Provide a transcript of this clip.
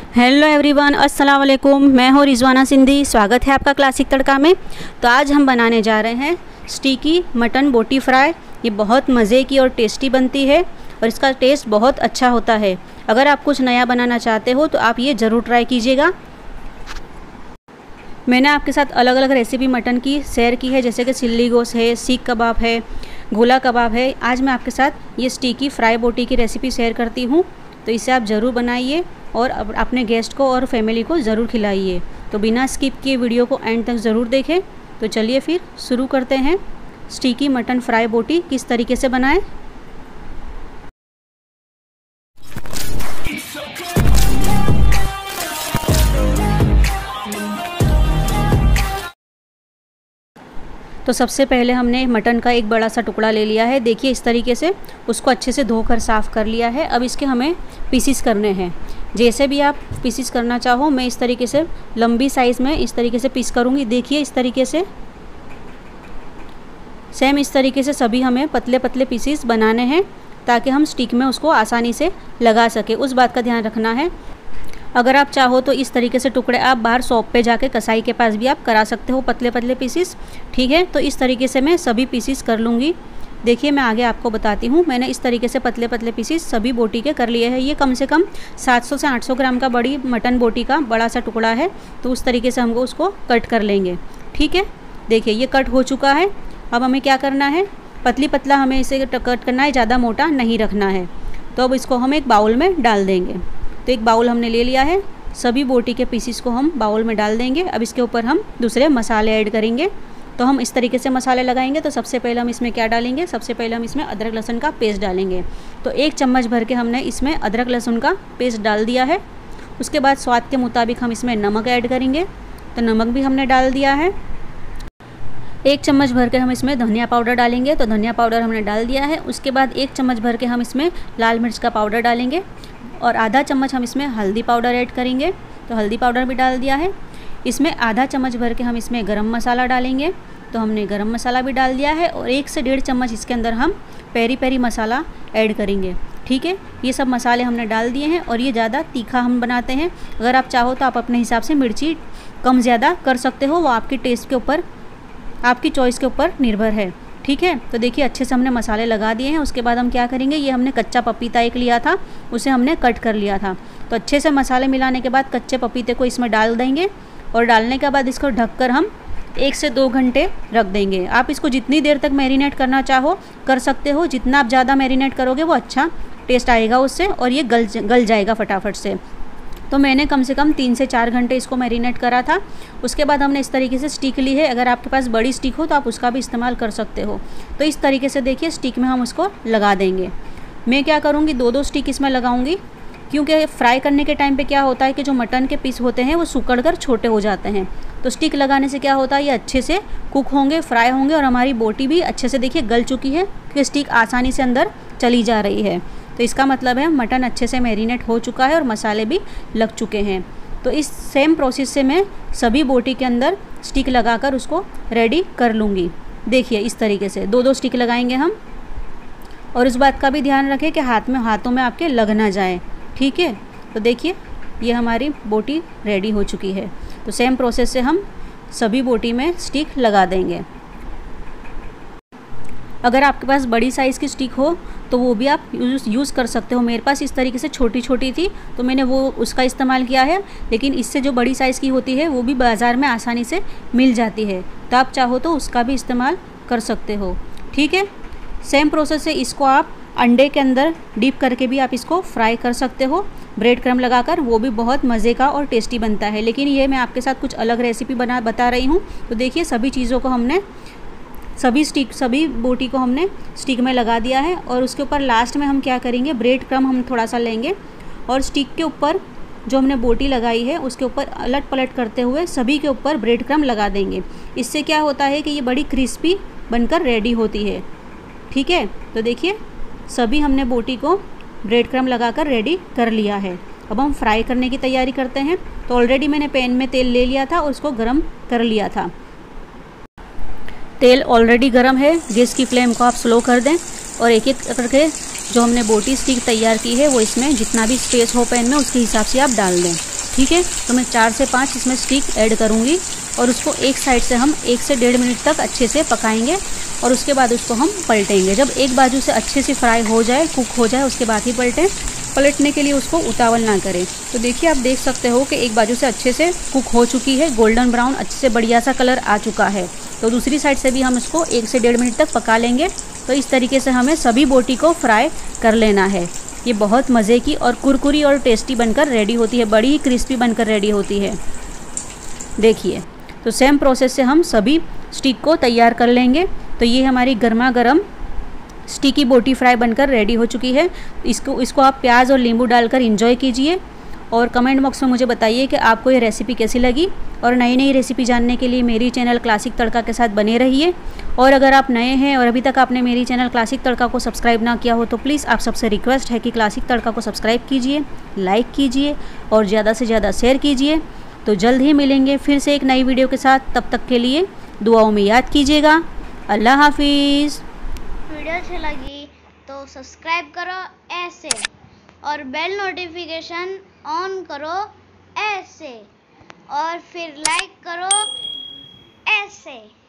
Hello everyone, अस्सलाम वालेकुम। मैं हूँ रिजवाना सिंधी। स्वागत है आपका क्लासिक तड़का में। तो आज हम बनाने जा रहे हैं स्टिकी मटन बोटी फ्राई। ये बहुत मज़े की और टेस्टी बनती है और इसका टेस्ट बहुत अच्छा होता है। अगर आप कुछ नया बनाना चाहते हो तो आप ये ज़रूर ट्राई कीजिएगा। मैंने आपके साथ अलग अलग रेसिपी मटन की शेयर की है, जैसे कि चिल्ली गोश्त है, सीख कबाब है, गोला कबाब है। आज मैं आपके साथ ये स्टिकी फ्राई बोटी की रेसिपी शेयर करती हूँ। तो इसे आप ज़रूर बनाइए और अपने गेस्ट को और फैमिली को ज़रूर खिलाइए। तो बिना स्किप किए वीडियो को एंड तक ज़रूर देखें। तो चलिए फिर शुरू करते हैं। स्टिकी मटन फ्राई बोटी किस तरीके से बनाएं। तो सबसे पहले हमने मटन का एक बड़ा सा टुकड़ा ले लिया है। देखिए इस तरीके से उसको अच्छे से धोकर साफ़ कर लिया है। अब इसके हमें पीसीस करने हैं। जैसे भी आप पीसीस करना चाहो, मैं इस तरीके से लंबी साइज़ में इस तरीके से पीस करूँगी। देखिए इस तरीके से सेम इस तरीके से सभी हमें पतले पतले पीसीस बनाने हैं, ताकि हम स्टिक में उसको आसानी से लगा सके। उस बात का ध्यान रखना है। अगर आप चाहो तो इस तरीके से टुकड़े आप बाहर शॉप पे जाके कसाई के पास भी आप करा सकते हो, पतले पतले पीसीस। ठीक है, तो इस तरीके से मैं सभी पीसीस कर लूँगी। देखिए मैं आगे आपको बताती हूँ। मैंने इस तरीके से पतले पतले पीसीस सभी बोटी के कर लिए हैं। ये कम से कम 700 से 800 ग्राम का बड़ी मटन बोटी का बड़ा सा टुकड़ा है। तो उस तरीके से हमको उसको कट कर लेंगे। ठीक है, देखिए ये कट हो चुका है। अब हमें क्या करना है, पतली पतला हमें इसे कट करना है, ज़्यादा मोटा नहीं रखना है। तो अब इसको हम एक बाउल में डाल देंगे। तो एक बाउल हमने ले लिया है। सभी बोटी के पीसीस को हम बाउल में डाल देंगे। अब इसके ऊपर हम दूसरे मसाले ऐड करेंगे। तो हम इस तरीके से मसाले लगाएंगे। तो सबसे पहले हम इसमें क्या डालेंगे, सबसे पहले हम इसमें अदरक लहसुन का पेस्ट डालेंगे। तो 1 चम्मच भर के हमने इसमें अदरक लहसुन का पेस्ट डाल दिया है। उसके बाद स्वाद के मुताबिक हम इसमें नमक ऐड करेंगे। तो नमक भी हमने डाल दिया है। 1 चम्मच भर के हम इसमें धनिया पाउडर डालेंगे। तो धनिया पाउडर हमने डाल दिया है। उसके बाद 1 चम्मच भर के हम इसमें लाल मिर्च का पाउडर डालेंगे और आधा चम्मच हम इसमें हल्दी पाउडर ऐड करेंगे। तो हल्दी पाउडर भी डाल दिया है। इसमें आधा चम्मच भर के हम इसमें गरम मसाला डालेंगे। तो हमने गरम मसाला भी डाल दिया है। और 1 से 1.5 चम्मच इसके अंदर हम पेरी पेरी मसाला ऐड करेंगे। ठीक है, ये सब मसाले हमने डाल दिए हैं। और ये ज़्यादा तीखा हम बनाते हैं। अगर आप चाहो तो आप अपने हिसाब से मिर्ची कम ज़्यादा कर सकते हो, वो आपके टेस्ट के ऊपर, आपकी चॉइस के ऊपर निर्भर है। ठीक है, तो देखिए अच्छे से हमने मसाले लगा दिए हैं। उसके बाद हम क्या करेंगे, ये हमने कच्चा पपीता एक लिया था, उसे हमने कट कर लिया था। तो अच्छे से मसाले मिलाने के बाद कच्चे पपीते को इसमें डाल देंगे। और डालने के बाद इसको ढककर हम 1 से 2 घंटे रख देंगे। आप इसको जितनी देर तक मैरिनेट करना चाहो कर सकते हो। जितना आप ज़्यादा मैरिनेट करोगे वो अच्छा टेस्ट आएगा उससे, और ये गल जाएगा फटाफट से। तो मैंने कम से कम 3 से 4 घंटे इसको मैरिनेट करा था। उसके बाद हमने इस तरीके से स्टिक ली है। अगर आपके पास बड़ी स्टिक हो तो आप उसका भी इस्तेमाल कर सकते हो। तो इस तरीके से देखिए स्टिक में हम उसको लगा देंगे। मैं क्या करूँगी, 2-2 स्टिक इसमें लगाऊंगी, क्योंकि फ्राई करने के टाइम पे क्या होता है कि जो मटन के पीस होते हैं वो सिकुड़ कर छोटे हो जाते हैं। तो स्टिक लगाने से क्या होता है, ये अच्छे से कुक होंगे, फ्राई होंगे, और हमारी बोटी भी अच्छे से देखिए गल चुकी है, कि स्टिक आसानी से अंदर चली जा रही है। तो इसका मतलब है मटन अच्छे से मैरिनेट हो चुका है और मसाले भी लग चुके हैं। तो इस सेम प्रोसेस से मैं सभी बोटी के अंदर स्टिक लगाकर उसको रेडी कर लूँगी। देखिए इस तरीके से 2-2 स्टिक लगाएंगे हम। और इस बात का भी ध्यान रखें कि हाथों में आपके लग ना जाए। ठीक है, तो देखिए ये हमारी बोटी रेडी हो चुकी है। तो सेम प्रोसेस से हम सभी बोटी में स्टिक लगा देंगे। अगर आपके पास बड़ी साइज़ की स्टिक हो तो वो भी आप यूज़ कर सकते हो। मेरे पास इस तरीके से छोटी छोटी थी तो मैंने वो उसका इस्तेमाल किया है। लेकिन इससे जो बड़ी साइज़ की होती है वो भी बाज़ार में आसानी से मिल जाती है। तो आप चाहो तो उसका भी इस्तेमाल कर सकते हो। ठीक है, सेम प्रोसेस से इसको आप अंडे के अंदर डीप करके भी आप इसको फ्राई कर सकते हो, ब्रेड क्रम्ब लगाकर। वो भी बहुत मज़े का और टेस्टी बनता है। लेकिन ये मैं आपके साथ कुछ अलग रेसिपी बता रही हूँ। तो देखिए सभी चीज़ों को हमने सभी बोटी को हमने स्टिक में लगा दिया है। और उसके ऊपर लास्ट में हम क्या करेंगे, ब्रेड क्रम्ब हम थोड़ा सा लेंगे और स्टिक के ऊपर जो हमने बोटी लगाई है उसके ऊपर अलट पलट करते हुए सभी के ऊपर ब्रेड क्रम्ब लगा देंगे। इससे क्या होता है कि ये बड़ी क्रिस्पी बनकर रेडी होती है। ठीक है, तो देखिए सभी हमने बोटी को ब्रेड क्रम्ब लगाकर रेडी कर लिया है। अब हम फ्राई करने की तैयारी करते हैं। तो ऑलरेडी मैंने पैन में तेल ले लिया था और उसको गर्म कर लिया था। तेल ऑलरेडी गर्म है। गैस की फ्लेम को आप स्लो कर दें और एक एक करके जो हमने बोटी स्टिक तैयार की है वो इसमें जितना भी स्पेस हो पैन में उसके हिसाब से आप डाल दें। ठीक है। तो मैं 4 से 5 इसमें स्टिक ऐड करूँगी और उसको एक साइड से हम 1 से 1.5 मिनट तक अच्छे से पकाएंगे और उसके बाद उसको हम पलटेंगे। जब एक बाजू से अच्छे से फ्राई हो जाए, कुक हो जाए, उसके बाद ही पलटें। पलटने के लिए उसको उतावल ना करें। तो देखिए आप देख सकते हो कि एक बाजू से अच्छे से कुक हो चुकी है, गोल्डन ब्राउन अच्छे से बढ़िया सा कलर आ चुका है। तो दूसरी साइड से भी हम इसको 1 से 1.5 मिनट तक पका लेंगे। तो इस तरीके से हमें सभी बोटी को फ्राई कर लेना है। ये बहुत मज़े की और कुरकुरी और टेस्टी बनकर रेडी होती है, बड़ी ही क्रिस्पी बनकर रेडी होती है। देखिए, तो सेम प्रोसेस से हम सभी स्टिक को तैयार कर लेंगे। तो ये हमारी गर्मा गर्म स्टिकी बोटी फ्राई बनकर रेडी हो चुकी है। इसको आप प्याज और नींबू डालकर एंजॉय कीजिए और कमेंट बॉक्स में मुझे बताइए कि आपको ये रेसिपी कैसी लगी। और नई नई रेसिपी जानने के लिए मेरी चैनल क्लासिक तड़का के साथ बने रहिए। और अगर आप नए हैं और अभी तक आपने मेरी चैनल क्लासिक तड़का को सब्सक्राइब ना किया हो तो प्लीज़ आप सबसे रिक्वेस्ट है कि क्लासिक तड़का को सब्सक्राइब कीजिए, लाइक कीजिए और ज़्यादा से ज़्यादा शेयर कीजिए। तो जल्द ही मिलेंगे फिर से एक नई वीडियो के साथ। तब तक के लिए दुआओं में याद कीजिएगा। अल्लाह हाफिज़। वीडियो अच्छी लगी तो सब्सक्राइब करो ऐसे और बेल नोटिफिकेशन ऑन करो ऐसे और फिर लाइक करो ऐसे।